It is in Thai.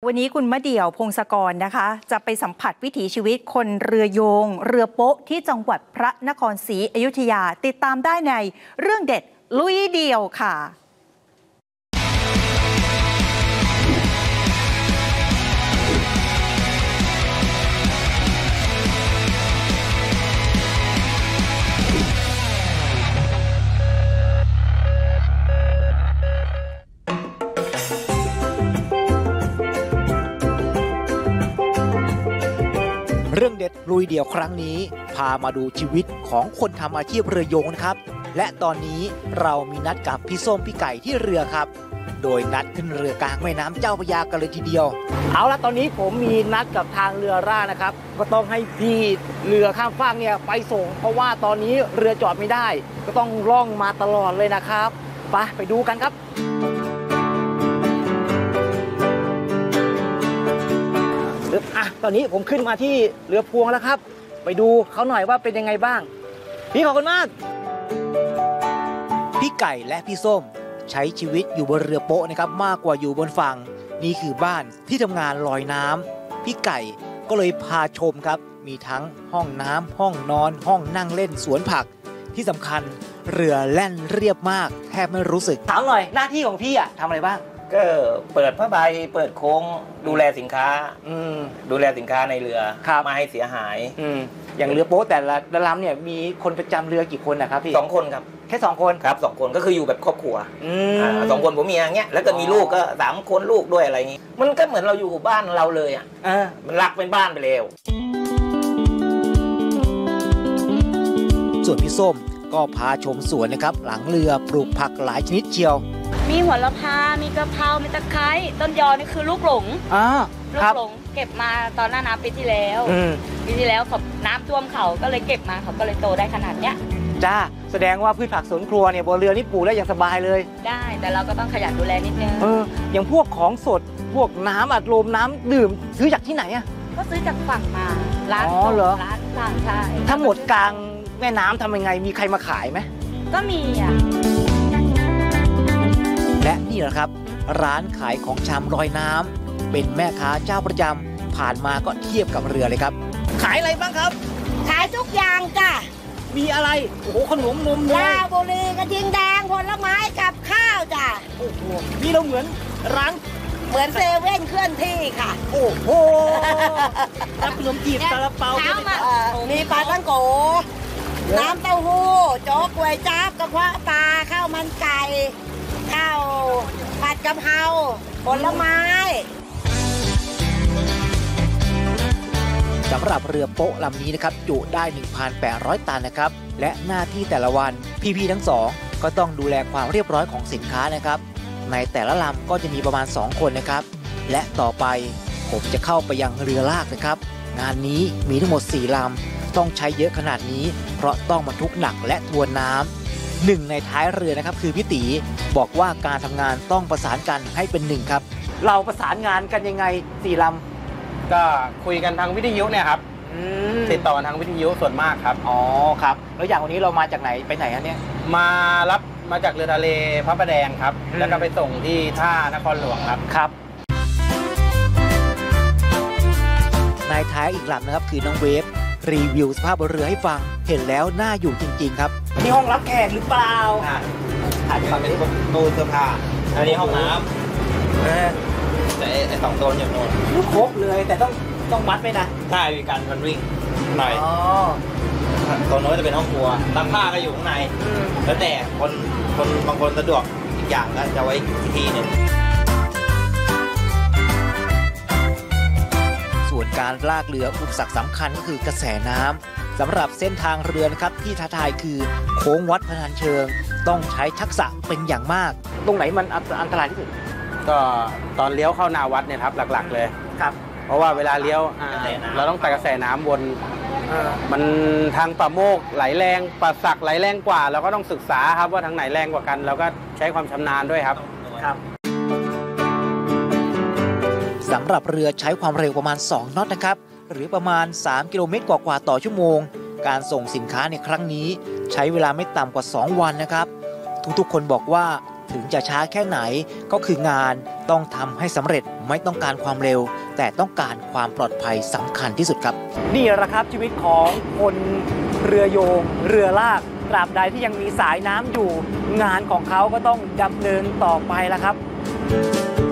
วันนี้คุณมะเดี่ยวพงศกรนะคะจะไปสัมผัสวิถีชีวิตคนเรือโยงเรือโป๊ะที่จังหวัดพระนครศรีอยุธยาติดตามได้ในเรื่องเด็ดลุยเดี่ยวค่ะเรื่องเด็ดลุยเดี่ยวครั้งนี้พามาดูชีวิตของคนทำอาชีพเรือโยงนะครับและตอนนี้เรามีนัดกับพี่ส้มพี่ไก่ที่เรือครับโดยนัดขึ้นเรือกลางแม่น้ำเจ้าพระยากันเลยทีเดียวเอาละตอนนี้ผมมีนัดกับทางเรือร่านะครับก็ต้องให้พี่เรือข้ามฟากเนี่ยไปส่งเพราะว่าตอนนี้เรือจอดไม่ได้ก็ต้องล่องมาตลอดเลยนะครับไปดูกันครับตอนนี้ผมขึ้นมาที่เรือพวงแล้วครับไปดูเขาหน่อยว่าเป็นยังไงบ้างพี่ขอบคุณมากพี่ไก่และพี่ส้มใช้ชีวิตอยู่บนเรือโป๊ะนะครับมากกว่าอยู่บนฝั่งนี่คือบ้านที่ทำงานลอยน้ำพี่ไก่ก็เลยพาชมครับมีทั้งห้องน้ำห้องนอนห้องนั่งเล่นสวนผักที่สำคัญเรือแล่นเรียบมากแทบไม่รู้สึกถามหน่อยหน้าที่ของพี่ทำอะไรบ้างก็เปิดผ้าใบเปิดโค้งดูแลสินค้าดูแลสินค้าในเรือไม่ให้เสียหายอย่างเรือโป๊ะแต่ละลำเนี่ยมีคนประจำเรือกี่คนนะครับพี่ 2 คนครับแค่2 คนครับ2 คนก็คืออยู่แบบครอบครัว2 คนผมมีอย่างเงี้ยแล้วก็มีลูกก็3 คนลูกด้วยอะไรอย่างงี้มันก็เหมือนเราอยู่บ้านเราเลยมันรักเป็นบ้านไปแล้วส่วนพี่ส้มก็พาชมสวนนะครับหลังเรือปลูกผักหลายชนิดเชียวมีหัวละพามีกะเพรามีตะไคร้ต้นยอนี่คือลูกหลงลูกหลงเก็บมาตอนหน้าน้ำปีที่แล้วเขาน้ำท่วมเขาก็เลยเก็บมาเขาก็เลยโตได้ขนาดเนี้ยจ้าแสดงว่าพืชผักสวนครัวเนี่ยบนเรือนี่ปลูกได้อย่างสบายเลยได้แต่เราก็ต้องขยันดูแลนิดนึงอย่างพวกของสดพวกน้ำอัดลมน้ำดื่มซื้อจากที่ไหนก็ซื้อจากฝั่งมาร้านร้านต่างใช่ถ้าหมดกลางแม่น้ำทำยังไงมีใครมาขายไหมก็มีและนี่แหละครับร้านขายของชำลอยน้ำเป็นแม่ค้าเจ้าประจำผ่านมาก็เทียบกับเรือเลยครับขายอะไรบ้างครับขายทุกอย่างจ้ะมีอะไรโอ้โหขนมนมลาบุรีกระทิงแดงผลไม้กับข้าวจ้ะโอ้โหนี่เราเหมือนร้านเหมือนเซเว่นเคลื่อนที่ค่ะโอ้โหรับขนมจีบซาลาเปามีปลาตั้งโกน้ำเต้าหู้โจ๊กก๋วยจั๊บกระเพาะปลาข้าวมันไก่ข้าวผัดกะเพราผลไม้สำหรับเรือโป๊ะลำนี้นะครับจุได้ 1,800 ตันนะครับและหน้าที่แต่ละวันพี่ๆทั้งสองก็ต้องดูแลความเรียบร้อยของสินค้านะครับในแต่ละลำก็จะมีประมาณ2 คนนะครับและต่อไปผมจะเข้าไปยังเรือลากนะครับงานนี้มีทั้งหมด4 ลำต้องใช้เยอะขนาดนี้เพราะต้องบรรทุกหนักและทวนน้ำหนึ่งในท้ายเรือนะครับคือพี่ตีบอกว่าการทำงานต้องประสานกันให้เป็นหนึ่งครับเราประสานงานกันยังไง4 ลำก็คุยกันทางวิทยุเนี่ยครับติดต่อทางวิทยุส่วนมากครับอ๋อครับแล้วอย่างวันนี้เรามาจากไหนไปไหนครับเนี่ยมาจากเรือทะเลพระประแดงครับแล้วก็ไปส่งที่ท่านครหลวงครับในท้ายอีกลำนะครับคือน้องเวฟรีวิวสภาพบนเรือให้ฟังเห็นแล้วน่าอยู่จริงๆครับนี่ห้องรับแขกหรือเปล่าอาจจะเป็นตู้เสื้อผ้าอันนี้ห้องน้ำแต่ไอ้2 ตัวอย่างโน้นครบเลยแต่ต้องมัดไหมนะใช่มีการวิ่งหน่อยตรงโน้นจะเป็นห้องครัวซักผ้าก็อยู่ข้างในแล้วแต่คนบางคนสะดวกอีกอย่างก็จะไว้อีกทีนึงส่วนการลากเรืออุปสรรคสำคัญก็คือกระแสน้ำสำหรับเส้นทางเรือนะครับที่ท้าทายคือโค้งวัดพนัญเชิงต้องใช้ทักษะเป็นอย่างมากตรงไหนมันอันตรายที่สุดก็ตอนเลี้ยวเข้านาวัดเนี่ยครับหลักๆเลยครับเพราะว่าเวลาเลี้ยวเราต้องตัดกระแสน้ำวนมันทางป่าโมกไหลแรงป่าสักไหลแรงกว่าเราก็ต้องศึกษาครับว่าทางไหนแรงกว่ากันเราก็ใช้ความชำนาญด้วยครับสำหรับเรือใช้ความเร็วประมาณ2 น็อตนะครับหรือประมาณ3 กิโลเมตรกว่าต่อชั่วโมงการส่งสินค้าในครั้งนี้ใช้เวลาไม่ต่ำกว่า2 วันนะครับทุกๆคนบอกว่าถึงจะช้าแค่ไหนก็คืองานต้องทำให้สำเร็จไม่ต้องการความเร็ว แต่ต้องการความปลอดภัยสำคัญที่สุดครับนี่แหละครับชีวิตของคนเรือโยงเรือลากตราบใดที่ยังมีสายน้ำอยู่งานของเขาก็ต้องดำเนินต่อไปแล้วครับ